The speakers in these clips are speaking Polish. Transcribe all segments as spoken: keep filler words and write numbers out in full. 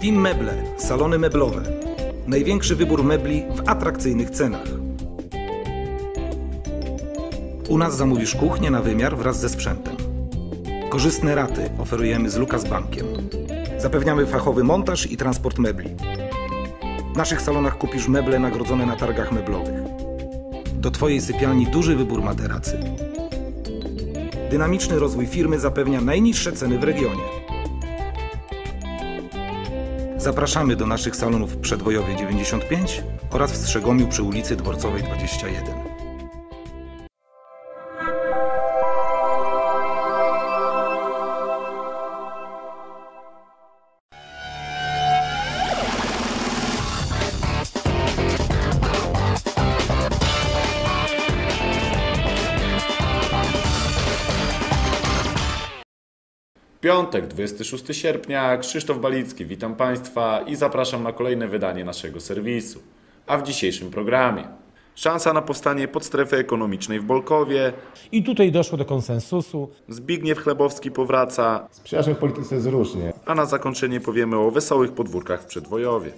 Team Meble, salony meblowe. Największy wybór mebli w atrakcyjnych cenach. U nas zamówisz kuchnię na wymiar wraz ze sprzętem. Korzystne raty oferujemy z Lukas Bankiem. Zapewniamy fachowy montaż i transport mebli. W naszych salonach kupisz meble nagrodzone na targach meblowych. Do Twojej sypialni duży wybór materacy. Dynamiczny rozwój firmy zapewnia najniższe ceny w regionie. Zapraszamy do naszych salonów w Przedwojowie dziewięćdziesiąt pięć oraz w Strzegomiu przy ulicy Dworcowej dwadzieścia jeden. Piątek, dwudziestego szóstego sierpnia, Krzysztof Balicki, witam Państwa i zapraszam na kolejne wydanie naszego serwisu. A w dzisiejszym programie szansa na powstanie podstrefy ekonomicznej w Bolkowie. I tutaj doszło do konsensusu. Zbigniew Chlebowski powraca. Z przyjaciół w polityce jest różnie. A na zakończenie powiemy o wesołych podwórkach w Przedwojowie.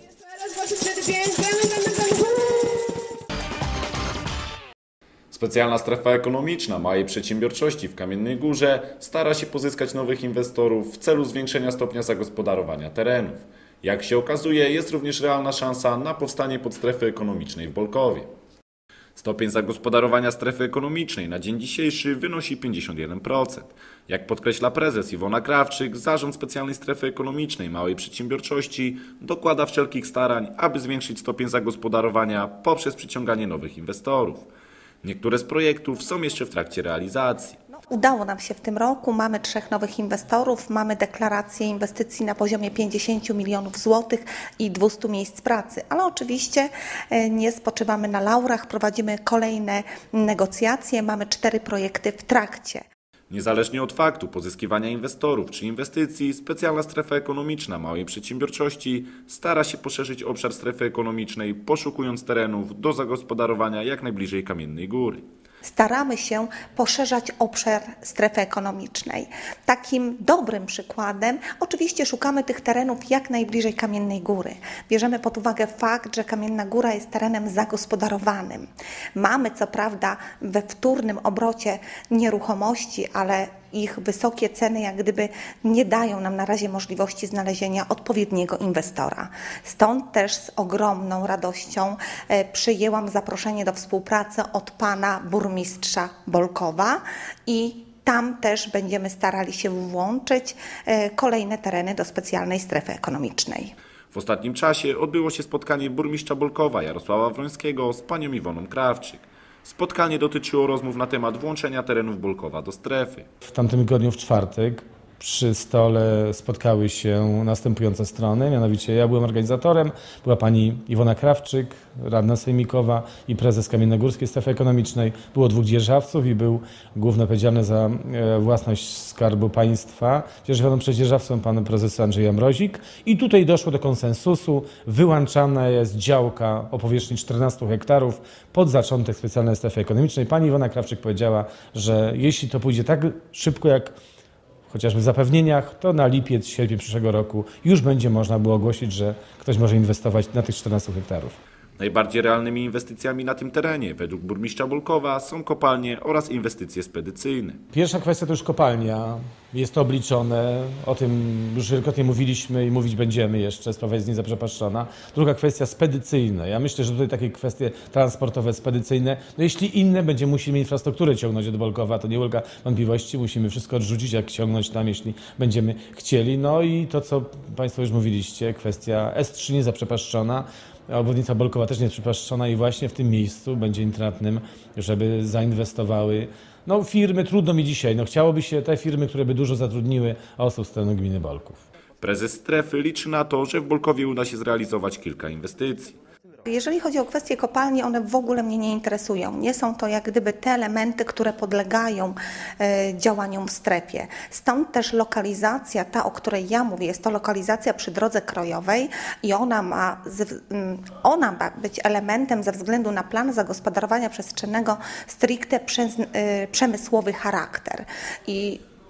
Specjalna strefa ekonomiczna małej przedsiębiorczości w Kamiennej Górze stara się pozyskać nowych inwestorów w celu zwiększenia stopnia zagospodarowania terenów. Jak się okazuje, jest również realna szansa na powstanie podstrefy ekonomicznej w Bolkowie. Stopień zagospodarowania strefy ekonomicznej na dzień dzisiejszy wynosi pięćdziesiąt jeden procent. Jak podkreśla prezes Iwona Krawczyk, Zarząd Specjalnej Strefy Ekonomicznej Małej Przedsiębiorczości dokłada wszelkich starań, aby zwiększyć stopień zagospodarowania poprzez przyciąganie nowych inwestorów. Niektóre z projektów są jeszcze w trakcie realizacji. Udało nam się w tym roku, mamy trzech nowych inwestorów, mamy deklarację inwestycji na poziomie pięćdziesiąt milionów złotych i dwieście miejsc pracy, ale oczywiście nie spoczywamy na laurach, prowadzimy kolejne negocjacje, mamy cztery projekty w trakcie. Niezależnie od faktu pozyskiwania inwestorów czy inwestycji, specjalna strefa ekonomiczna małej przedsiębiorczości stara się poszerzyć obszar strefy ekonomicznej, poszukując terenów do zagospodarowania jak najbliżej Kamiennej Góry. Staramy się poszerzać obszar strefy ekonomicznej. Takim dobrym przykładem, oczywiście szukamy tych terenów jak najbliżej Kamiennej Góry. Bierzemy pod uwagę fakt, że Kamienna Góra jest terenem zagospodarowanym. Mamy co prawda we wtórnym obrocie nieruchomości, ale ich wysokie ceny jak gdyby nie dają nam na razie możliwości znalezienia odpowiedniego inwestora. Stąd też z ogromną radością przyjęłam zaproszenie do współpracy od pana burmistrza Bolkowa i tam też będziemy starali się włączyć kolejne tereny do specjalnej strefy ekonomicznej. W ostatnim czasie odbyło się spotkanie burmistrza Bolkowa Jarosława Wrońskiego z panią Iwoną Krawczyk. Spotkanie dotyczyło rozmów na temat włączenia terenów Bolkowa do strefy. W tamtym tygodniu w czwartek przy stole spotkały się następujące strony, mianowicie ja byłem organizatorem, była pani Iwona Krawczyk, radna sejmikowa i prezes Kamiennogórskiej Strefy Ekonomicznej. Było dwóch dzierżawców i był główny odpowiedzialny za własność Skarbu Państwa. Dzierżawionym przez dzierżawcą pan prezes Andrzej Mrozik. I tutaj doszło do konsensusu. Wyłączana jest działka o powierzchni czternastu hektarów pod zaczątek specjalnej strefy ekonomicznej. Pani Iwona Krawczyk powiedziała, że jeśli to pójdzie tak szybko jak chociażby w zapewnieniach, to na lipiec, sierpień przyszłego roku już będzie można było ogłosić, że ktoś może inwestować na tych czternastu hektarów. Najbardziej realnymi inwestycjami na tym terenie według burmistrza Bolkowa są kopalnie oraz inwestycje spedycyjne. Pierwsza kwestia to już kopalnia. Jest to obliczone, o tym już wielokrotnie mówiliśmy i mówić będziemy jeszcze, sprawa jest niezaprzepaszczona. Druga kwestia spedycyjne. Ja myślę, że tutaj takie kwestie transportowe, spedycyjne, no jeśli inne, będziemy musimy infrastrukturę ciągnąć od Bolkowa, to nie ulega wątpliwości, musimy wszystko odrzucić, jak ciągnąć tam, jeśli będziemy chcieli. No i to, co Państwo już mówiliście, kwestia S trzy niezaprzepaszczona. Obwodnica Bolkowa też nie jest przypaszczona i właśnie w tym miejscu będzie intratnym, żeby zainwestowały no, firmy. Trudno mi dzisiaj, no, chciałoby się te firmy, które by dużo zatrudniły osób z terenu gminy Bolków. Prezes strefy liczy na to, że w Bolkowie uda się zrealizować kilka inwestycji. Jeżeli chodzi o kwestie kopalni, one w ogóle mnie nie interesują. Nie są to jak gdyby te elementy, które podlegają e, działaniom w strefie. Stąd też lokalizacja, ta o której ja mówię, jest to lokalizacja przy drodze krajowej i ona ma, z, ona ma być elementem ze względu na plan zagospodarowania przestrzennego stricte przez, e, przemysłowy charakter. I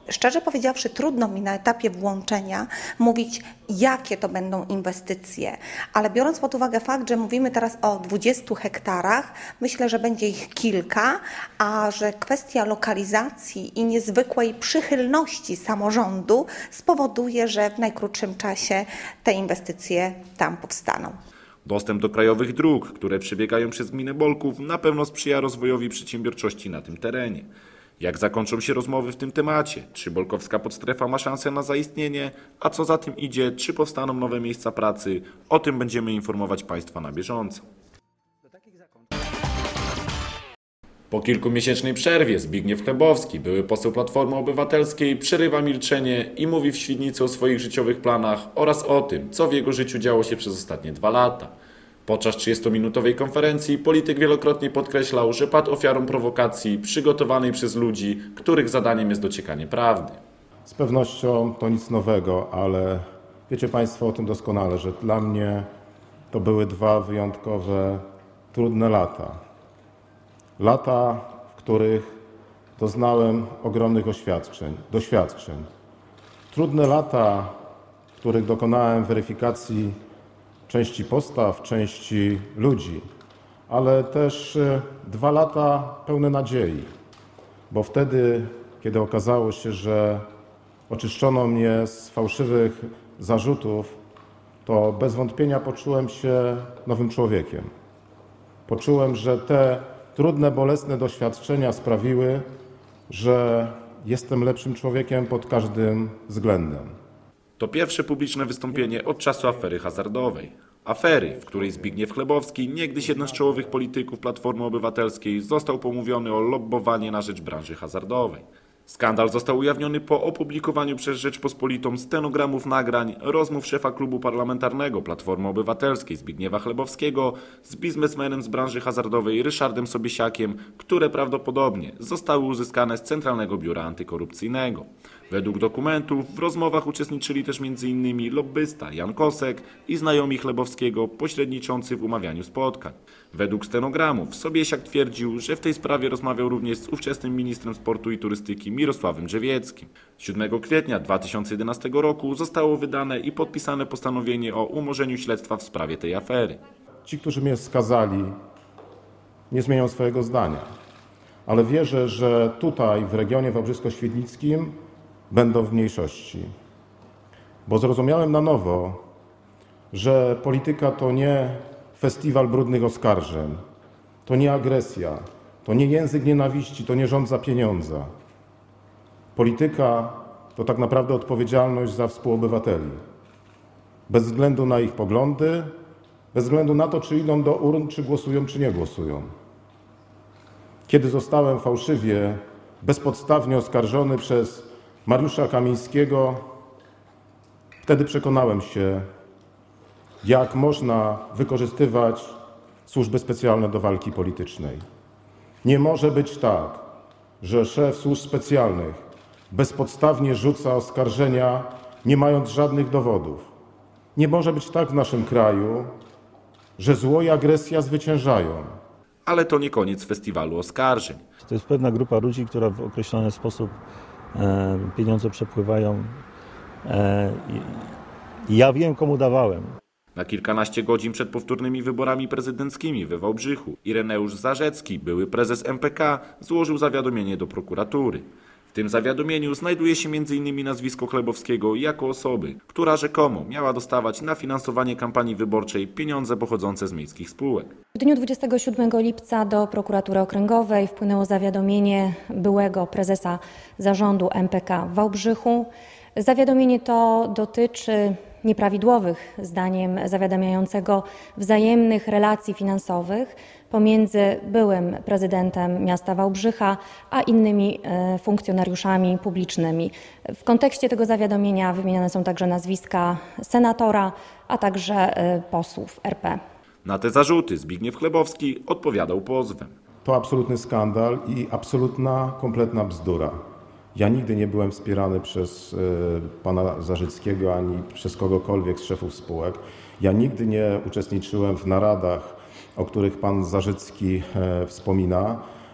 Szczerze powiedziawszy, trudno mi na etapie włączenia mówić, jakie to będą inwestycje, ale biorąc pod uwagę fakt, że mówimy teraz o dwudziestu hektarach, myślę, że będzie ich kilka, a że kwestia lokalizacji i niezwykłej przychylności samorządu spowoduje, że w najkrótszym czasie te inwestycje tam powstaną. Dostęp do krajowych dróg, które przebiegają przez gminę Bolków, na pewno sprzyja rozwojowi przedsiębiorczości na tym terenie. Jak zakończą się rozmowy w tym temacie? Czy bolkowska podstrefa ma szansę na zaistnienie? A co za tym idzie? Czy powstaną nowe miejsca pracy? O tym będziemy informować Państwa na bieżąco. Po kilkumiesięcznej przerwie Zbigniew Chlebowski, były poseł Platformy Obywatelskiej, przerywa milczenie i mówi w Świdnicy o swoich życiowych planach oraz o tym, co w jego życiu działo się przez ostatnie dwa lata. Podczas trzydziestominutowej konferencji polityk wielokrotnie podkreślał, że padł ofiarą prowokacji przygotowanej przez ludzi, których zadaniem jest dociekanie prawdy. Z pewnością to nic nowego, ale wiecie Państwo o tym doskonale, że dla mnie to były dwa wyjątkowe, trudne lata. Lata, w których doznałem ogromnych oświadczeń, doświadczeń. Trudne lata, w których dokonałem weryfikacji części postaw, części ludzi, ale też dwa lata pełne nadziei, bo wtedy, kiedy okazało się, że oczyszczono mnie z fałszywych zarzutów, to bez wątpienia poczułem się nowym człowiekiem. Poczułem, że te trudne, bolesne doświadczenia sprawiły, że jestem lepszym człowiekiem pod każdym względem. To pierwsze publiczne wystąpienie od czasu afery hazardowej. Afery, w której Zbigniew Chlebowski, niegdyś jeden z czołowych polityków Platformy Obywatelskiej, został pomówiony o lobbowanie na rzecz branży hazardowej. Skandal został ujawniony po opublikowaniu przez Rzeczpospolitą stenogramów nagrań rozmów szefa klubu parlamentarnego Platformy Obywatelskiej Zbigniewa Chlebowskiego z biznesmenem z branży hazardowej Ryszardem Sobiesiakiem, które prawdopodobnie zostały uzyskane z Centralnego Biura Antykorupcyjnego. Według dokumentów w rozmowach uczestniczyli też między innymi lobbysta Jan Kosek i znajomi Chlebowskiego pośredniczący w umawianiu spotkań. Według stenogramów Sobiesiak twierdził, że w tej sprawie rozmawiał również z ówczesnym ministrem sportu i turystyki Mirosławem Drzewieckim. siódmego kwietnia dwa tysiące jedenastego roku zostało wydane i podpisane postanowienie o umorzeniu śledztwa w sprawie tej afery. Ci, którzy mnie skazali, nie zmienią swojego zdania, ale wierzę, że tutaj w regionie wałbrzysko-świdnickim będą w mniejszości, bo zrozumiałem na nowo, że polityka to nie festiwal brudnych oskarżeń, to nie agresja, to nie język nienawiści, to nie rząd za pieniądze. Polityka to tak naprawdę odpowiedzialność za współobywateli. Bez względu na ich poglądy, bez względu na to, czy idą do urn, czy głosują, czy nie głosują. Kiedy zostałem fałszywie, bezpodstawnie oskarżony przez Mariusza Kamińskiego, wtedy przekonałem się, jak można wykorzystywać służby specjalne do walki politycznej. Nie może być tak, że szef służb specjalnych bezpodstawnie rzuca oskarżenia, nie mając żadnych dowodów. Nie może być tak w naszym kraju, że zło i agresja zwyciężają. Ale to nie koniec festiwalu oskarżeń. To jest pewna grupa ludzi, która w określony sposób e, pieniądze przepływają. E, i ja wiem, komu dawałem. Na kilkanaście godzin przed powtórnymi wyborami prezydenckimi we Wałbrzychu Ireneusz Zarzecki, były prezes M P K, złożył zawiadomienie do prokuratury. W tym zawiadomieniu znajduje się między innymi nazwisko Chlebowskiego jako osoby, która rzekomo miała dostawać na finansowanie kampanii wyborczej pieniądze pochodzące z miejskich spółek. W dniu dwudziestego siódmego lipca do prokuratury okręgowej wpłynęło zawiadomienie byłego prezesa zarządu M P K w Wałbrzychu. Zawiadomienie to dotyczy nieprawidłowych, zdaniem zawiadamiającego, wzajemnych relacji finansowych pomiędzy byłym prezydentem miasta Wałbrzycha a innymi funkcjonariuszami publicznymi. W kontekście tego zawiadomienia wymieniane są także nazwiska senatora, a także posłów R P. Na te zarzuty Zbigniew Chlebowski odpowiadał pozwem. To absolutny skandal i absolutna, kompletna bzdura. Ja nigdy nie byłem wspierany przez pana Zarzyckiego ani przez kogokolwiek z szefów spółek. Ja nigdy nie uczestniczyłem w naradach, o których pan Zarzycki wspomina.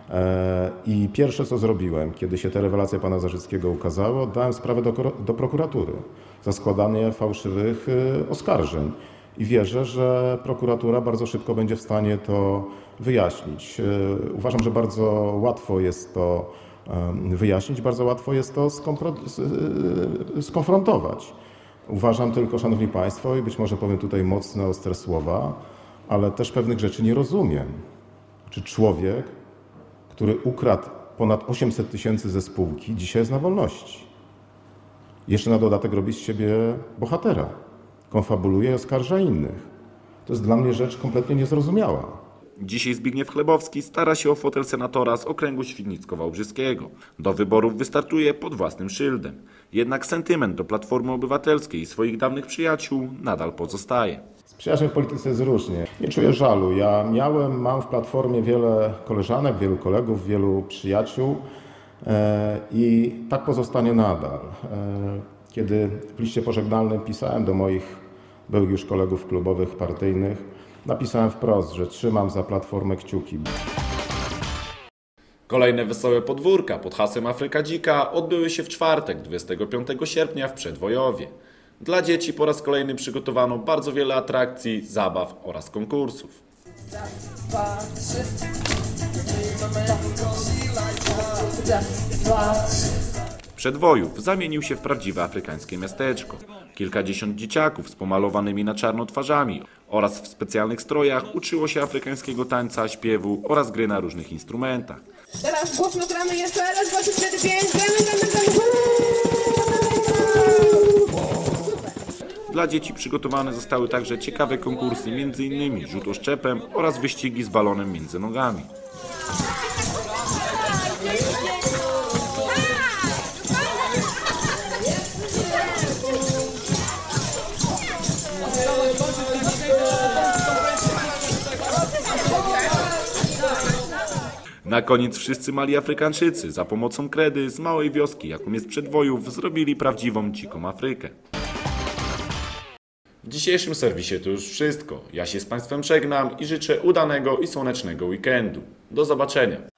I pierwsze, co zrobiłem, kiedy się te rewelacje pana Zarzyckiego ukazały, oddałem sprawę do, do prokuratury za składanie fałszywych oskarżeń. I wierzę, że prokuratura bardzo szybko będzie w stanie to wyjaśnić. Uważam, że bardzo łatwo jest to wyjaśnić, bardzo łatwo jest to skonfrontować. Uważam tylko, szanowni państwo, i być może powiem tutaj mocne, ostre słowa, ale też pewnych rzeczy nie rozumiem. Czy człowiek, który ukradł ponad osiemset tysięcy ze spółki, dzisiaj jest na wolności? Jeszcze na dodatek robi z siebie bohatera. Konfabuluje i oskarża innych. To jest dla mnie rzecz kompletnie niezrozumiała. Dzisiaj Zbigniew Chlebowski stara się o fotel senatora z okręgu świdnicko-wałbrzyskiego. Do wyborów wystartuje pod własnym szyldem. Jednak sentyment do Platformy Obywatelskiej i swoich dawnych przyjaciół nadal pozostaje. Z przyjaciół w polityce jest różnie. Nie czuję żalu. Ja miałem, mam w Platformie wiele koleżanek, wielu kolegów, wielu przyjaciół e, i tak pozostanie nadal. E, kiedy w liście pożegnalnym pisałem do moich byłych już kolegów klubowych, partyjnych, napisałem wprost, że trzymam za Platformę kciuki. Kolejne wesołe podwórka pod hasłem Afryka Dzika odbyły się w czwartek, dwudziestego piątego sierpnia w Przedwojowie. Dla dzieci po raz kolejny przygotowano bardzo wiele atrakcji, zabaw oraz konkursów. Przedwojów zamienił się w prawdziwe afrykańskie miasteczko. Kilkadziesiąt dzieciaków z pomalowanymi na czarno twarzami oraz w specjalnych strojach uczyło się afrykańskiego tańca, śpiewu oraz gry na różnych instrumentach. Teraz głośno gramy jeszcze raz, dwa, trzy, cztery, pięć, gramy, gramy, gramy. Dla dzieci przygotowane zostały także ciekawe konkursy, między innymi rzut oszczepem oraz wyścigi z balonem między nogami. Na koniec wszyscy mali Afrykańczycy za pomocą kredy z małej wioski, jaką jest Przedwojów, zrobili prawdziwą dziką Afrykę. W dzisiejszym serwisie to już wszystko. Ja się z Państwem żegnam i życzę udanego i słonecznego weekendu. Do zobaczenia.